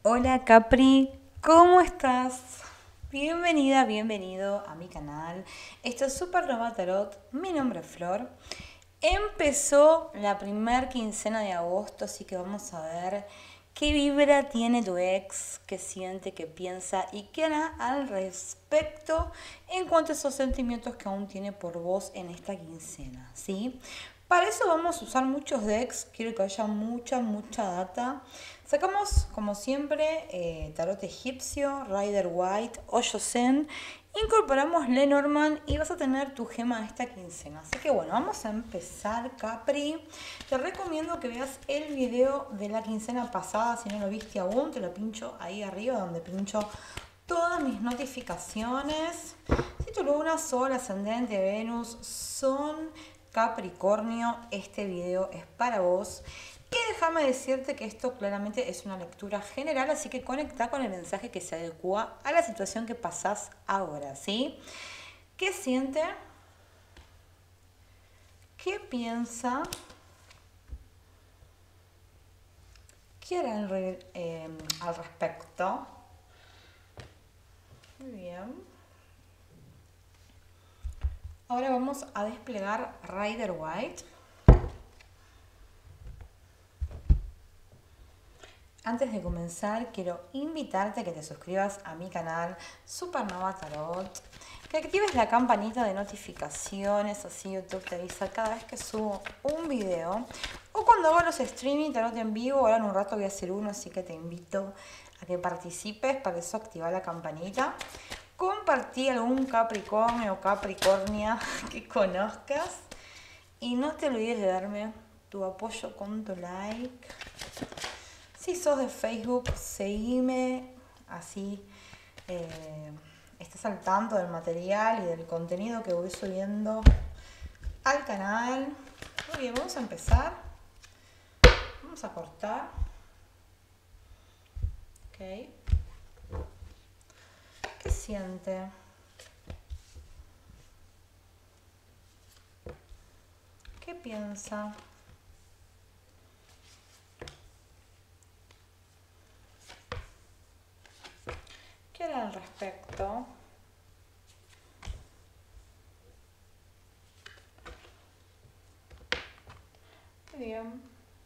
Hola Capri, ¿cómo estás? Bienvenida, bienvenido a mi canal. Esto es Supernova Tarot, mi nombre es Flor. Empezó la primer quincena de agosto, así que vamos a ver qué vibra tiene tu ex, qué siente, qué piensa y qué hará al respecto en cuanto a esos sentimientos que aún tiene por vos en esta quincena, ¿sí? Para eso vamos a usar muchos decks, quiero que haya mucha data. Sacamos, como siempre, tarot egipcio, Rider White, Osho Zen. Incorporamos Lenormand y vas a tener tu gema esta quincena. Así que bueno, vamos a empezar, Capri. Te recomiendo que veas el video de la quincena pasada. Si no lo viste aún, te lo pincho ahí arriba donde pincho todas mis notificaciones. Si tu luna, sol, ascendente, Venus son Capricornio, este video es para vos. Y déjame decirte que esto claramente es una lectura general, así que conecta con el mensaje que se adecua a la situación que pasás ahora, ¿sí? ¿Qué siente? ¿Qué piensa? ¿Qué hará al respecto? Muy bien. Ahora vamos a desplegar Rider White. Antes de comenzar, quiero invitarte a que te suscribas a mi canal Supernova Tarot, que actives la campanita de notificaciones, así YouTube te avisa cada vez que subo un video, o cuando hago los streaming tarot en vivo. Ahora en un rato voy a hacer uno, así que te invito a que participes. Para eso activa la campanita. Compartí algún Capricornio o Capricornia que conozcas, y no te olvides de darme tu apoyo con tu like. Si sos de Facebook, seguime, así estás al tanto del material y del contenido que voy subiendo al canal. Muy bien, vamos a empezar. Vamos a cortar. Ok. ¿Qué siente? ¿Qué piensa? ¿Qué hará al respecto? Muy bien.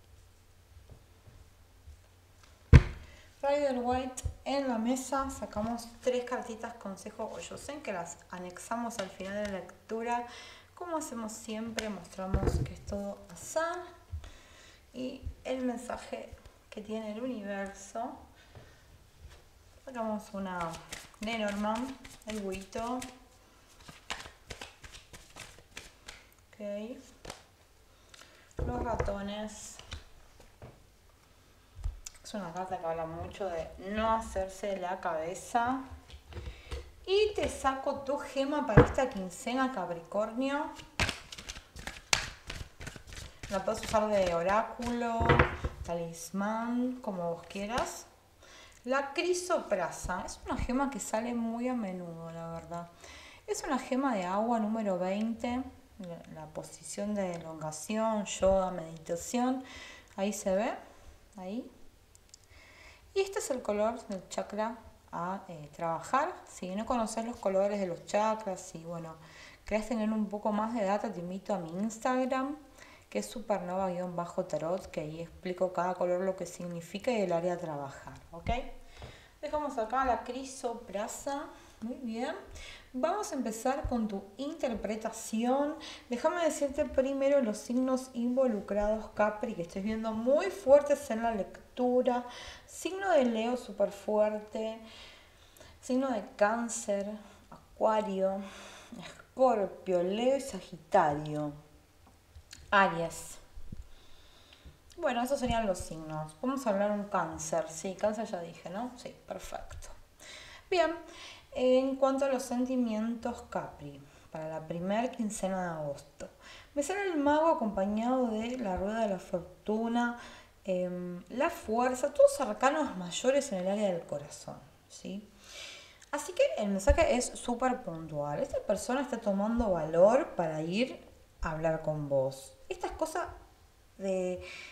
Rider White en la mesa. Sacamos 3 cartitas consejo Osho Zen que las anexamos al final de la lectura. Como hacemos siempre, mostramos que es todo así. Y el mensaje que tiene el universo. Sacamos una Lenormand, el buito. Ok. Los ratones. Es una carta que habla mucho de no hacerse la cabeza. Y te saco tu gema para esta quincena, Capricornio. La puedes usar de oráculo, talismán, como vos quieras. La crisoprasa es una gema que sale muy a menudo, la verdad. Es una gema de agua número 20. La posición de elongación, yoga, meditación. Ahí se ve. Ahí. Y este es el color del chakra a trabajar. Si no conoces los colores de los chakras y bueno, querés tener un poco más de data, te invito a mi Instagram, que es supernova-tarot, que ahí explico cada color lo que significa y el área a trabajar, ¿ok? Dejamos acá la crisoprasa. Muy bien. Vamos a empezar con tu interpretación. Déjame decirte primero los signos involucrados, Capri, que estoy viendo muy fuertes en la lectura. Signo de Leo súper fuerte. Signo de Cáncer, Acuario, Escorpio, Leo y Sagitario. Aries. Bueno, esos serían los signos. Vamos a hablar un Cáncer. Sí, Cáncer ya dije, ¿no? Sí, perfecto. Bien, en cuanto a los sentimientos, Capri, para la primer quincena de agosto, me sale el mago acompañado de la rueda de la fortuna, la fuerza, todos arcanos mayores en el área del corazón, ¿sí? Así que el mensaje es súper puntual. Esta persona está tomando valor para ir a hablar con vos. Estas cosas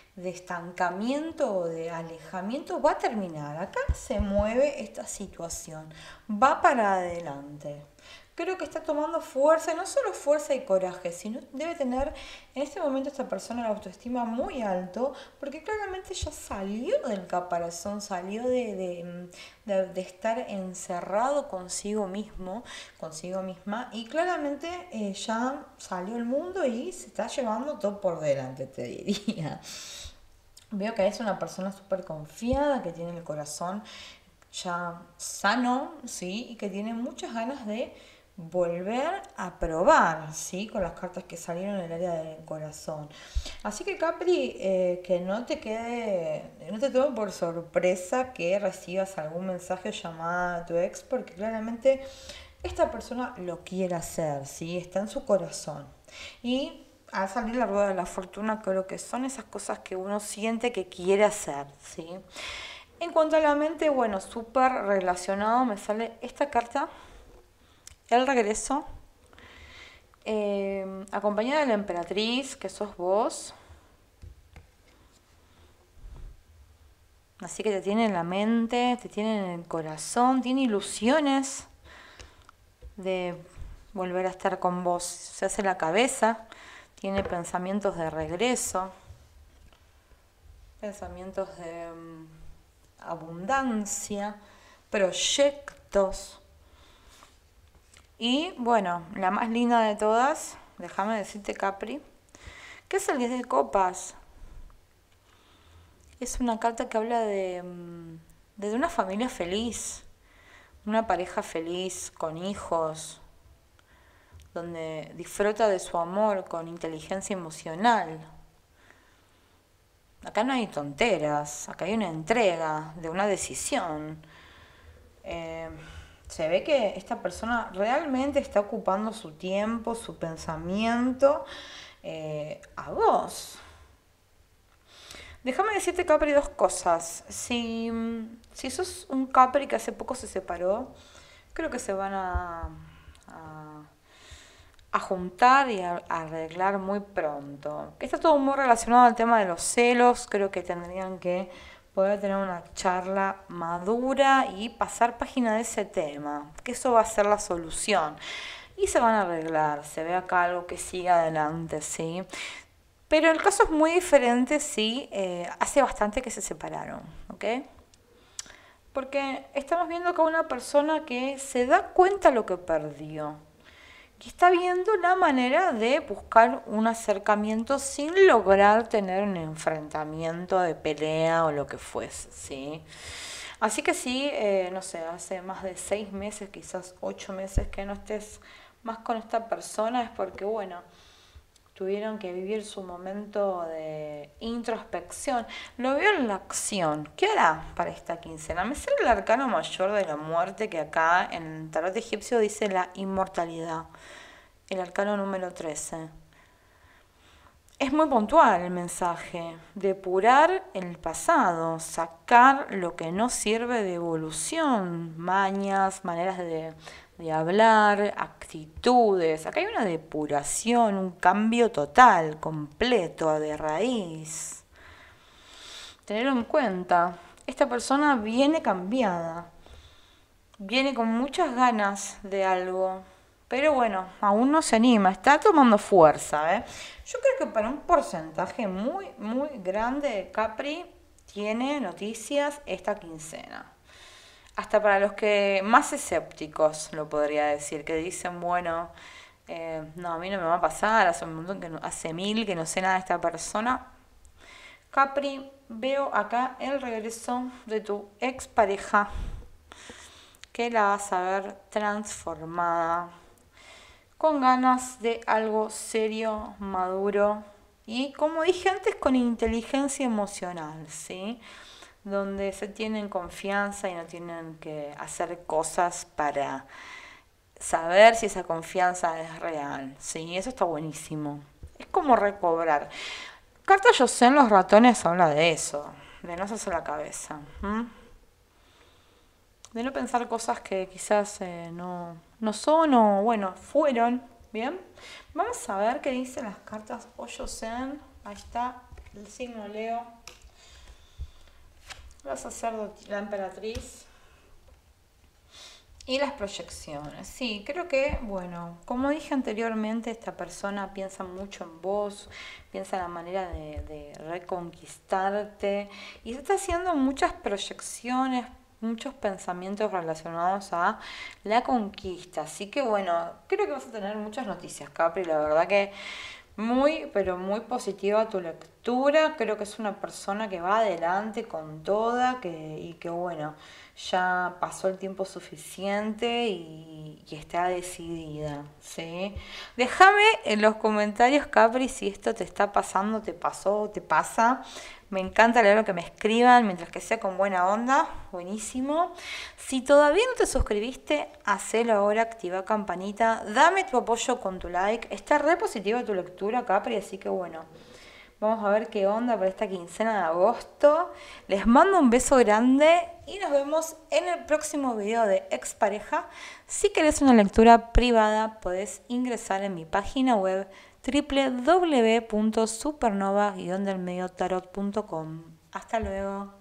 de estancamiento o de alejamiento va a terminar. Acá se mueve esta situación, va para adelante. Creo que está tomando fuerza, y no solo fuerza y coraje, sino debe tener en este momento esta persona la autoestima muy alto, porque claramente ya salió del caparazón, salió de estar encerrado consigo mismo, consigo misma, y claramente ya salió al mundo y se está llevando todo por delante, te diría. Veo que es una persona súper confiada, que tiene el corazón ya sano, ¿sí? Y que tiene muchas ganas de volver a probar, ¿sí? Con las cartas que salieron en el área del corazón. Así que Capri, que no te quede, no te tome por sorpresa que recibas algún mensaje o llamada a tu ex, porque claramente esta persona lo quiere hacer, ¿sí? Está en su corazón. Y al salir la rueda de la fortuna, creo que son esas cosas que uno siente que quiere hacer, ¿sí? En cuanto a la mente, bueno, súper relacionado, me sale esta carta, el regreso, acompañada de la emperatriz, que sos vos. Así que te tiene en la mente, te tiene en el corazón, tiene ilusiones de volver a estar con vos. Se hace la cabeza, tiene pensamientos de regreso, pensamientos de abundancia, proyectos. Y bueno, la más linda de todas, déjame decirte, Capri, que es el 10 de copas. Es una carta que habla de una familia feliz, una pareja feliz, con hijos, donde disfruta de su amor con inteligencia emocional. Acá no hay tonteras, acá hay una entrega de una decisión. Se ve que esta persona realmente está ocupando su tiempo, su pensamiento a vos. Déjame decirte, Capri, dos cosas. Si sos un Capri que hace poco se separó, creo que se van a juntar y a arreglar muy pronto. Está todo muy relacionado al tema de los celos. Creo que tendrían que poder tener una charla madura y pasar página de ese tema, que eso va a ser la solución. Y se van a arreglar, se ve acá algo que sigue adelante, ¿sí? Pero el caso es muy diferente si hace bastante que se separaron, ¿ok? Porque estamos viendo acá una persona que se da cuenta lo que perdió, que está viendo la manera de buscar un acercamiento sin lograr tener un enfrentamiento de pelea o lo que fuese, ¿sí? Así que sí, no sé, hace más de 6 meses, quizás 8 meses que no estés más con esta persona, es porque, bueno, tuvieron que vivir su momento de introspección. Lo veo en la acción. ¿Qué hará para esta quincena? Me sale el arcano mayor de la muerte, que acá en el tarot egipcio dice la inmortalidad. El arcano número 13. Es muy puntual el mensaje. Depurar el pasado, sacar lo que no sirve de evolución, mañas, maneras de hablar, actitudes. Acá hay una depuración, un cambio total, completo, de raíz. Tenerlo en cuenta. Esta persona viene cambiada, viene con muchas ganas de algo, pero bueno, aún no se anima, está tomando fuerza, ¿eh? Yo creo que para un porcentaje muy, muy grande de Capri tiene noticias esta quincena. Hasta para los que más escépticos, lo podría decir, que dicen, bueno, no, a mí no me va a pasar, hace un montón hace 1000 que no sé nada de esta persona. Capri, veo acá el regreso de tu expareja, que la vas a ver transformada, con ganas de algo serio, maduro y, como dije antes, con inteligencia emocional, ¿sí? Donde se tienen confianza y no tienen que hacer cosas para saber si esa confianza es real, ¿sí? Eso está buenísimo. Es como recobrar. Carta Yo sé en los ratones habla de eso, de no hacerse la cabeza, de no pensar cosas que quizás no son o, bueno, fueron, ¿bien? Vamos a ver qué dicen las cartas Oyosen. Ahí está. el signo Leo, la sacerdotisa, la emperatriz y las proyecciones. Sí, creo que, bueno, como dije anteriormente, esta persona piensa mucho en vos, piensa en la manera de reconquistarte y está haciendo muchas proyecciones, muchos pensamientos relacionados a la conquista. Así que, bueno, creo que vas a tener muchas noticias, Capri. La verdad que muy, pero muy positiva tu lectura. Creo que es una persona que va adelante con toda y que bueno, ya pasó el tiempo suficiente y está decidida, ¿sí? Déjame en los comentarios, Capri, si esto te está pasando, te pasó, te pasa. Me encanta leer lo que me escriban, mientras que sea con buena onda, buenísimo. Si todavía no te suscribiste, hacelo ahora, activa campanita, dame tu apoyo con tu like. Está re positiva tu lectura, Capri, así que bueno, vamos a ver qué onda para esta quincena de agosto. Les mando un beso grande y nos vemos en el próximo video de Expareja. Si querés una lectura privada, podés ingresar en mi página web www.supernova-delmediotarot.com. Hasta luego.